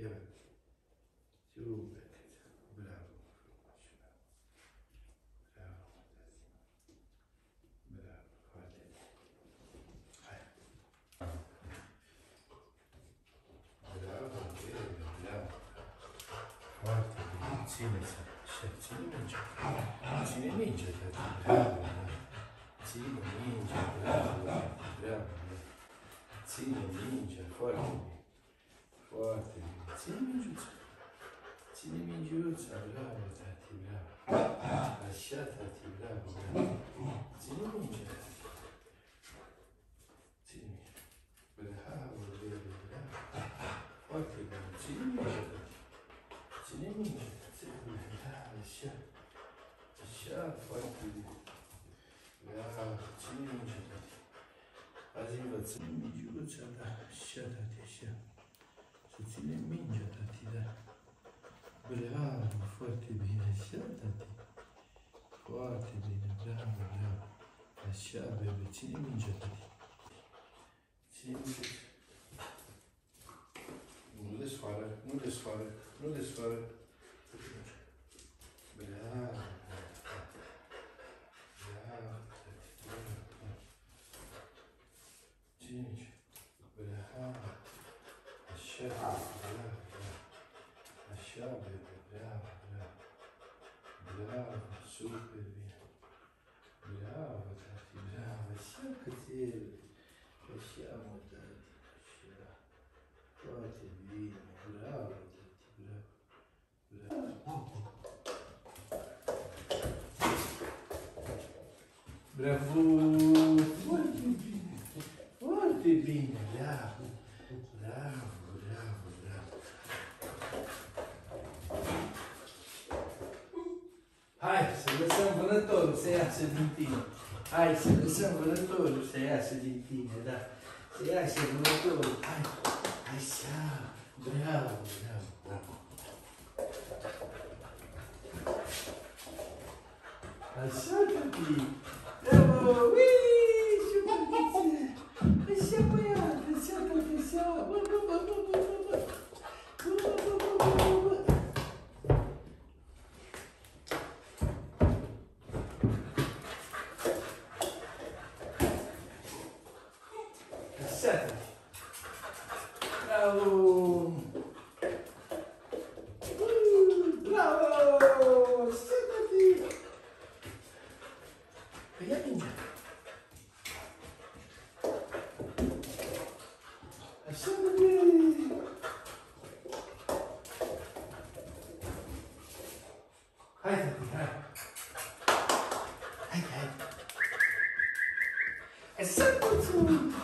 Ia. Super. Bravo. Bravo. Bravo. Foarte bine. Hai. Bravo. Bravo. Foarte bine. Ține-ți. Ține minge. Ține minge. Bravo. Ține minge. Bravo. Bravo. Ține minge. Foarte bine. Foarte bine. Ține mingiuța. Ține mingiuța. Bravo, tati. Bravo. Așa, tati. Bravo. Ține minge. Ține minge. Bravo. Bravo. Foarte bine. Ține minge. Ține minge. Bravo. Așa. Așa. Foarte bine. Bravo. Ține minge, tati. Azi învățăm mingiuța, da. Așa, tati. Așa. Să ținem mingea, tati, da. Bravo, foarte bine, așa, tati. Foarte bine, bravo, bravo. Așa, bebe, ține mingea, tati. Ține mingea. Nu desfară, nu desfară, nu desfară. Bravo, bravo, tati, bravo. Ține mingea. Bravo. Așa, bravo, așa, bebe, bravo, bravo, bravo, super bine, bravo, tati, bravo, așa cățel, așa, mă, tati, așa, foarte bine, bravo, tati, bravo, bravo, foarte bine, bravo, bravo. Hai să lăsăm vânătorul să iasă din tine. Hai să lăsăm vânătorul să iasă din tine, da. Să iasă vânătorul. Hai, așa. Bravo, bravo, bravo. Așa, tati. Bravo, uii, ce băgăție. Așa, băiat, așa, tati, așa. Bă, bă, bă, bă, bă, bă, bă. Bă, bă, bă, bă, bă, bă, bă. Bravo! Bravo! Stă-te! Păi ia mingea. Așa, băi! Hai, tati, hai! Hai, hai! Așa, puțin!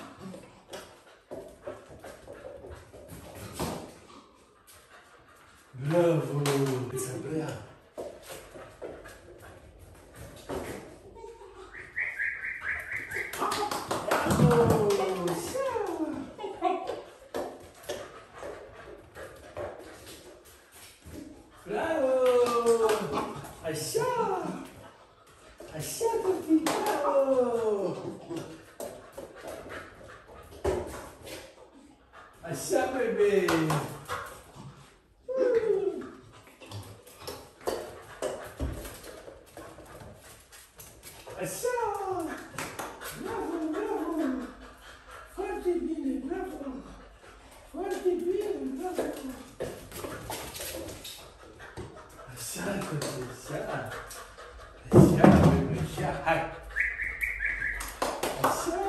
Bravo! Să bea! Bravo! Bravo! Așa! Așa, tati! Bravo! Așa, bebe! Așa! Bravo, bravo! Foarte bine, bravo! Foarte bine, bravo! Așa, așa! Așa, bebe, așa! Hai! Așa!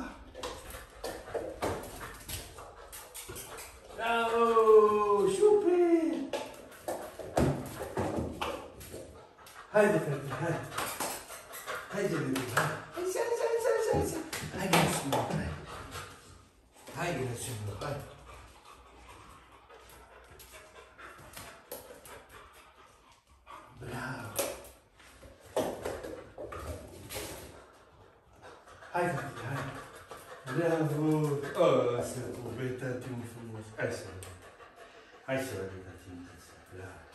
Bravo! Super! Haide, frate, hai! Haide, bebe, hai! Așa, așa, așa, așa! Hai, grațimă, hai! Hai, grațimă, hai! Bravo! Hai, frate, hai! Bravo! Oh, să-l pupei, tati, un frumos! Hai să vedem! Hai să vedem, tati, bravo!